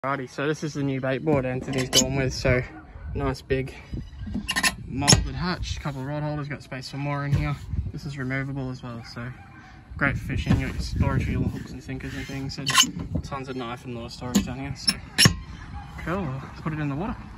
Alrighty, so this is the new bait board Anthony's gone with. So nice big molded hatch, couple of rod holders, got space for more in here. This is removable as well, so great for fishing. You got your storage for your hooks and sinkers and things, and tons of knife and lure storage down here. So cool, let's put it in the water.